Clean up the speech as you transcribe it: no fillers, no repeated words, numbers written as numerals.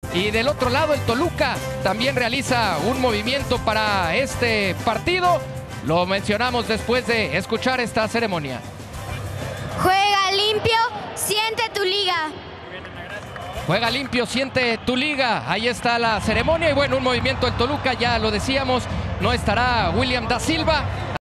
Y del otro lado el Toluca también realiza un movimiento para este partido. Lo mencionamos después de escuchar esta ceremonia. Juega limpio, siente tu liga. Juega limpio, siente tu liga. Ahí está la ceremonia y bueno, un movimiento del Toluca, ya lo decíamos, no estará William da Silva.